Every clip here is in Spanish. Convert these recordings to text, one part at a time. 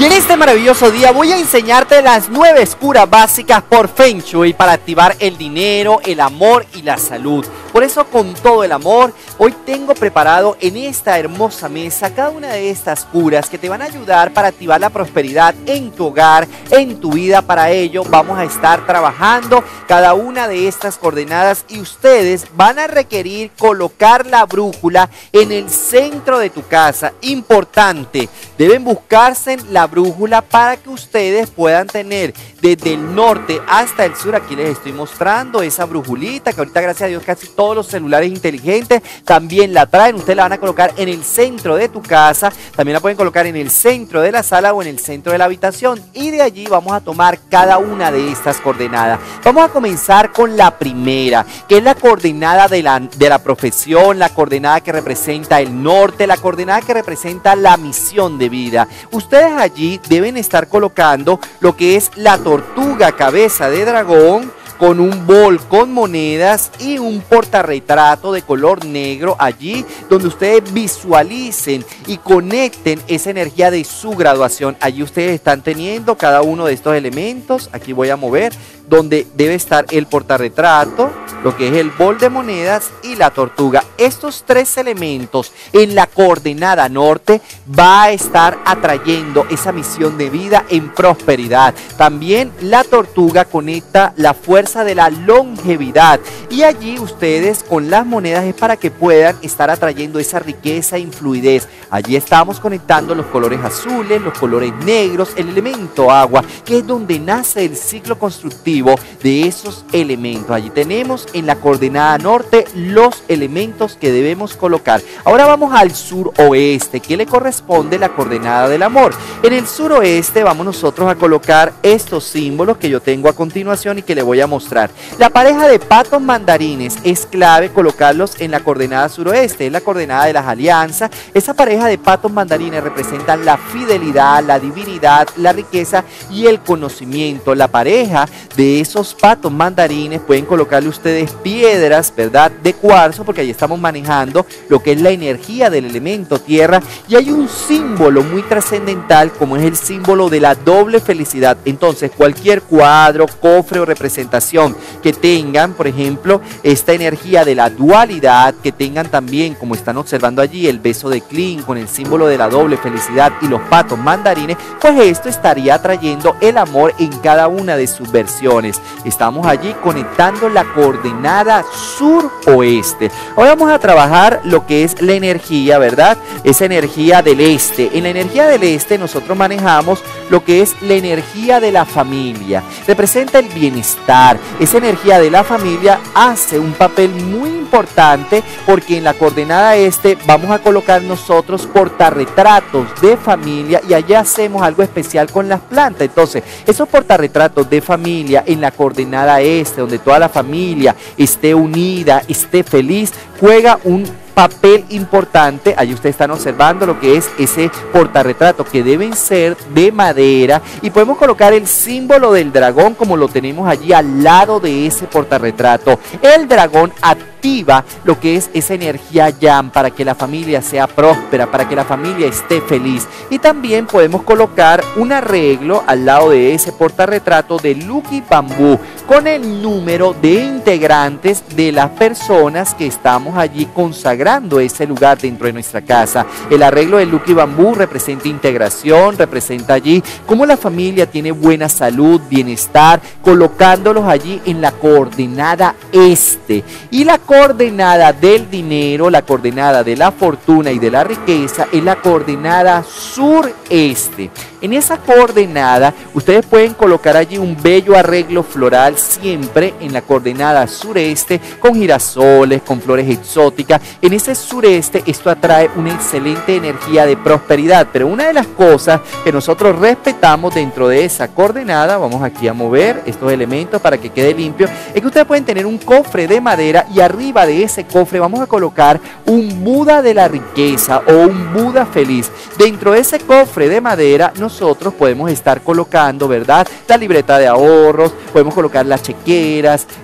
Y en este maravilloso día voy a enseñarte las 9 curas básicas por Feng Shui para activar el dinero, el amor y la salud. Por eso, con todo el amor, hoy tengo preparado en esta hermosa mesa cada una de estas curas que te van a ayudar para activar la prosperidad en tu hogar, en tu vida. Para ello vamos a estar trabajando cada una de estas coordenadas y ustedes van a requerir colocar la brújula en el centro de tu casa. Importante, deben buscarse la brújula para que ustedes puedan tener desde el norte hasta el sur. Aquí les estoy mostrando esa brújulita que ahorita, gracias a Dios, casi todos los celulares inteligentes también la traen. Ustedes la van a colocar en el centro de tu casa, también la pueden colocar en el centro de la sala o en el centro de la habitación, y de allí vamos a tomar cada una de estas coordenadas. Vamos a comenzar con la primera, que es la coordenada de la profesión, la coordenada que representa el norte, la coordenada que representa la misión de vida. Ustedes allí deben estar colocando lo que es la tortuga cabeza de dragón, con un bol con monedas y un portarretrato de color negro allí donde ustedes visualicen y conecten esa energía de su graduación. Allí ustedes están teniendo cada uno de estos elementos. Aquí voy a mover donde debe estar el portarretrato, lo que es el bol de monedas y la tortuga. Estos tres elementos en la coordenada norte va a estar atrayendo esa misión de vida en prosperidad. También la tortuga conecta la fuerza de la longevidad, y allí ustedes con las monedas es para que puedan estar atrayendo esa riqueza y fluidez. Allí estamos conectando los colores azules, los colores negros, el elemento agua, que es donde nace el ciclo constructivo de esos elementos. Allí tenemos en la coordenada norte los elementos que debemos colocar. Ahora vamos al suroeste, que le corresponde la coordenada del amor. En el suroeste vamos nosotros a colocar estos símbolos que yo tengo a continuación y que le voy a mostrar. La pareja de patos mandarines es clave colocarlos en la coordenada suroeste, es la coordenada de las alianzas. Esa pareja de patos mandarines representan la fidelidad, la divinidad, la riqueza y el conocimiento. La pareja de esos patos mandarines pueden colocarle ustedes piedras, ¿verdad?, de cuarzo, porque ahí estamos manejando lo que es la energía del elemento tierra, y hay un símbolo muy trascendental como es el símbolo de la doble felicidad. Entonces cualquier cuadro, cofre o representación que tengan, por ejemplo, esta energía de la dualidad, que tengan también, como están observando allí, el beso de Kling con el símbolo de la doble felicidad y los patos mandarines, pues esto estaría atrayendo el amor en cada una de sus versiones. Estamos allí conectando la coordenada sur-oeste. Ahora vamos a trabajar lo que es la energía, ¿verdad? Esa energía del este. En la energía del este nosotros manejamos lo que es la energía de la familia. Representa el bienestar. Esa energía de la familia hace un papel muy importante, porque en la coordenada este vamos a colocar nosotros portarretratos de familia, y allá hacemos algo especial con las plantas. Entonces esos portarretratos de familia en la coordenada este, donde toda la familia esté unida, esté feliz, juega un papel importante. Allí ustedes están observando lo que es ese portarretrato, que deben ser de madera, y podemos colocar el símbolo del dragón como lo tenemos allí al lado de ese portarretrato. El dragón activa lo que es esa energía yang para que la familia sea próspera, para que la familia esté feliz. Y también podemos colocar un arreglo al lado de ese portarretrato de Lucky Bambú con el número de integrantes de las personas que estamos allí consagrando ese lugar dentro de nuestra casa. El arreglo de Lucky Bambú representa integración, representa allí cómo la familia tiene buena salud, bienestar, colocándolos allí en la coordenada este. Y la coordenada del dinero, la coordenada de la fortuna y de la riqueza es la coordenada sureste. En esa coordenada ustedes pueden colocar allí un bello arreglo floral, siempre en la coordenada sureste, con girasoles, con flores exóticas. En ese sureste esto atrae una excelente energía de prosperidad. Pero una de las cosas que nosotros respetamos dentro de esa coordenada, vamos aquí a mover estos elementos para que quede limpio, es que ustedes pueden tener un cofre de madera, y arriba de ese cofre vamos a colocar un Buda de la riqueza o un Buda feliz. Dentro de ese cofre de madera nosotros podemos estar colocando, ¿verdad?, la libreta de ahorros, podemos colocar las chequeras,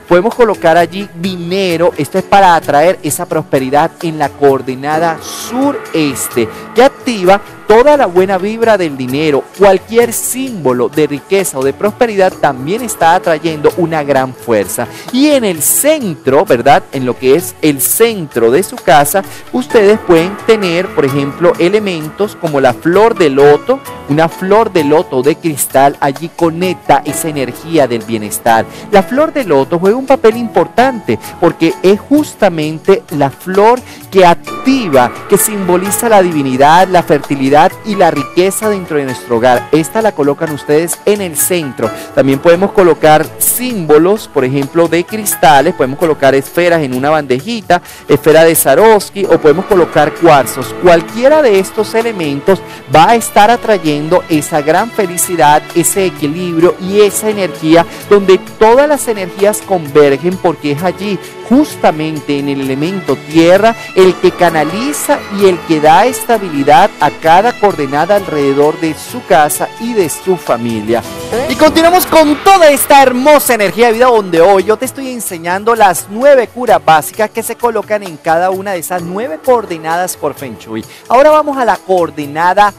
podemos colocar allí dinero. Esto es para atraer esa prosperidad en la coordenada sureste, que activa toda la buena vibra del dinero. Cualquier símbolo de riqueza o de prosperidad también está atrayendo una gran fuerza. Y en el centro, ¿verdad? En lo que es el centro de su casa, ustedes pueden tener, por ejemplo, elementos como la flor de loto. Una flor de loto de cristal allí conecta esa energía del bienestar. La flor de loto juega un papel importante porque es justamente la flor que activa, que simboliza la divinidad, la fertilidad y la riqueza dentro de nuestro hogar. Esta la colocan ustedes en el centro. También podemos colocar símbolos, por ejemplo, de cristales. Podemos colocar esferas en una bandejita, esfera de Swarovski, o podemos colocar cuarzos. Cualquiera de estos elementos va a estar atrayendo esa gran felicidad, ese equilibrio y esa energía donde todas las energías convergen, porque es allí justamente en el elemento tierra el que canaliza y el que da estabilidad a cada coordenada alrededor de su casa y de su familia. Y continuamos con toda esta hermosa energía de vida, donde hoy yo te estoy enseñando las 9 curas básicas que se colocan en cada una de esas 9 coordenadas por Feng Shui. Ahora vamos a la coordenada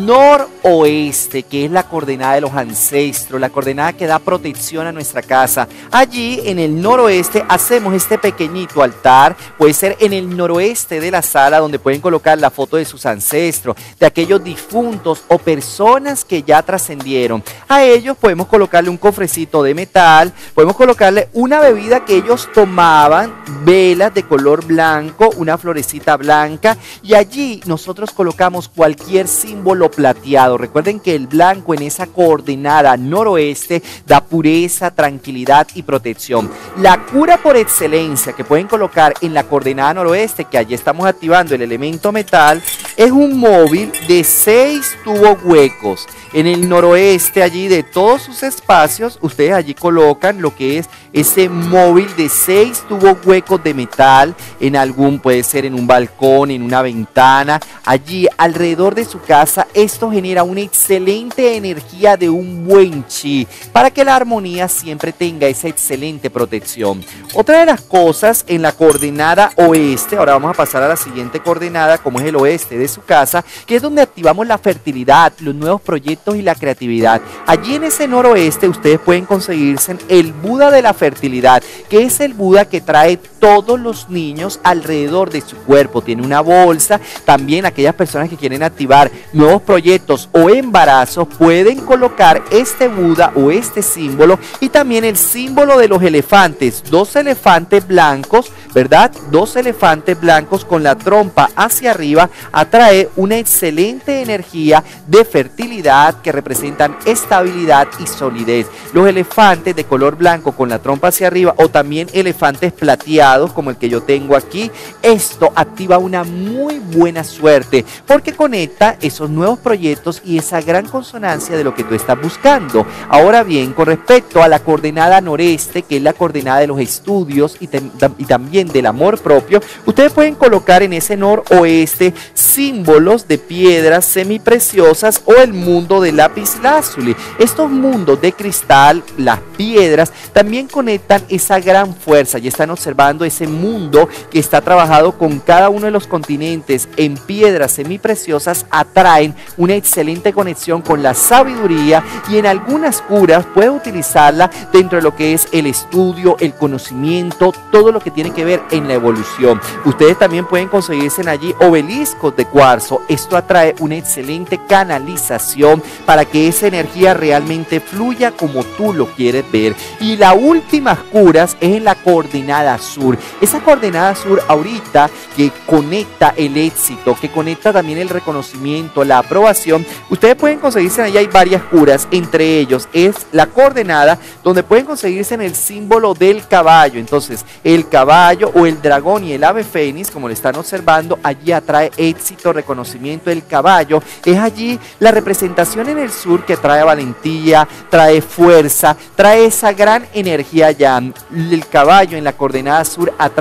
noroeste, que es la coordenada de los ancestros, la coordenada que da protección a nuestra casa. Allí en el noroeste hacemos este pequeñito altar. Puede ser en el noroeste de la sala, donde pueden colocar la foto de sus ancestros, de aquellos difuntos o personas que ya trascendieron. A ellos podemos colocarle un cofrecito de metal, podemos colocarle una bebida que ellos tomaban, velas de color blanco, una florecita blanca, y allí nosotros colocamos cualquier símbolo plateado. Recuerden que el blanco en esa coordenada noroeste da pureza, tranquilidad y protección. La cura por excelencia que pueden colocar en la coordenada noroeste, que allí estamos activando el elemento metal, es un móvil de 6 tubos huecos. En el noroeste, allí de todos sus espacios, ustedes allí colocan lo que es ese móvil de 6 tubos huecos de metal, en algún, puede ser en un balcón, en una ventana, allí alrededor de su casa. Esto genera una excelente energía de un buen chi, para que la armonía siempre tenga esa excelente protección. Otra de las cosas en la coordenada oeste, ahora vamos a pasar a la siguiente coordenada, como es el oeste de su casa, que es donde activamos la fertilidad, los nuevos proyectos y la creatividad. Allí en ese noroeste ustedes pueden conseguirse el Buda de la fertilidad, que es el Buda que trae todos los niños alrededor de su cuerpo. Tiene una bolsa. También aquellas personas que quieren activar nuevos proyectos o embarazos pueden colocar este Buda o este símbolo, y también el símbolo de los elefantes, 2 elefantes blancos, ¿verdad? 2 elefantes blancos con la trompa hacia arriba, atrae una excelente energía de fertilidad, que representan estabilidad y solidez. Los elefantes de color blanco con la trompa hacia arriba, o también elefantes plateados como el que yo tengo aquí, esto activa una muy buena suerte, porque conecta esos nuevos proyectos y esa gran consonancia de lo que tú estás buscando. Ahora bien, con respecto a la coordenada noreste, que es la coordenada de los estudios y también del amor propio, ustedes pueden colocar en ese noroeste símbolos de piedras semipreciosas o el mundo de lapislázuli. Estos mundos de cristal, las piedras, también conectan esa gran fuerza. Ya están observando ese mundo que está trabajado con cada uno de los continentes en piedras semipreciosas, atraen una excelente conexión con la sabiduría, y en algunas curas puede utilizarla dentro de lo que es el estudio, el conocimiento, todo lo que tiene que ver en la evolución. Ustedes también pueden conseguirse en allí obeliscos de cuarzo. Esto atrae una excelente canalización para que esa energía realmente fluya como tú lo quieres ver. Y la última curas es en la coordenada sur. Esa coordenada sur ahorita que conecta el éxito, que conecta también el reconocimiento, la aprobación. Ustedes pueden conseguirse en allá, hay varias curas, entre ellos es la coordenada donde pueden conseguirse en el símbolo del caballo. Entonces el caballo o el dragón y el ave fénix, como le están observando, allí atrae éxito, reconocimiento. El caballo es allí la representación en el sur que trae valentía, trae fuerza, trae esa gran energía allá. El caballo en la coordenada sur atrae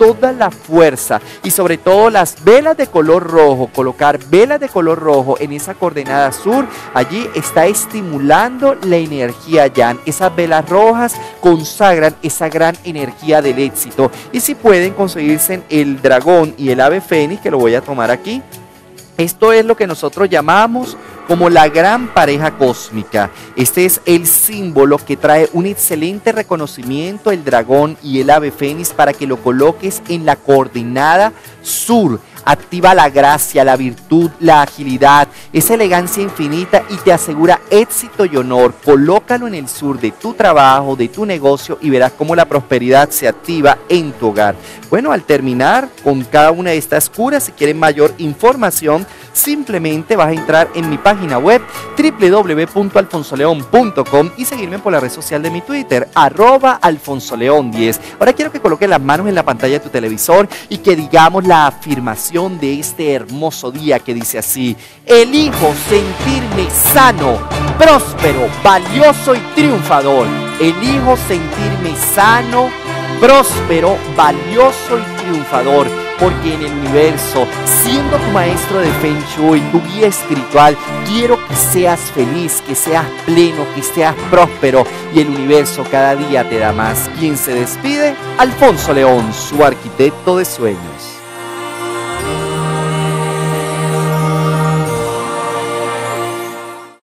toda la fuerza y sobre todo las velas de color rojo, colocar velas de color rojo en esa coordenada sur, allí está estimulando la energía Yang. Esas velas rojas consagran esa gran energía del éxito. Y si pueden conseguirse el dragón y el ave fénix, que lo voy a tomar aquí, esto es lo que nosotros llamamos como la gran pareja cósmica. Este es el símbolo que trae un excelente reconocimiento, el dragón y el ave fénix, para que lo coloques en la coordenada sur. Activa la gracia, la virtud, la agilidad, esa elegancia infinita y te asegura éxito y honor. Colócalo en el sur de tu trabajo, de tu negocio y verás cómo la prosperidad se activa en tu hogar. Bueno, al terminar con cada una de estas curas, si quieren mayor información, simplemente vas a entrar en mi página web www.alfonsoleon.com y seguirme por la red social de mi Twitter, @alfonsoleon10. Ahora quiero que coloques las manos en la pantalla de tu televisor y que digamos la afirmación de este hermoso día, que dice así: elijo sentirme sano, próspero, valioso y triunfador. Elijo sentirme sano, próspero, valioso y triunfador, porque en el universo, siendo tu maestro de Feng Shui, tu guía espiritual, quiero que seas feliz, que seas pleno, que seas próspero, y el universo cada día te da más. Quien se despide, Alfonso León, su arquitecto de sueños.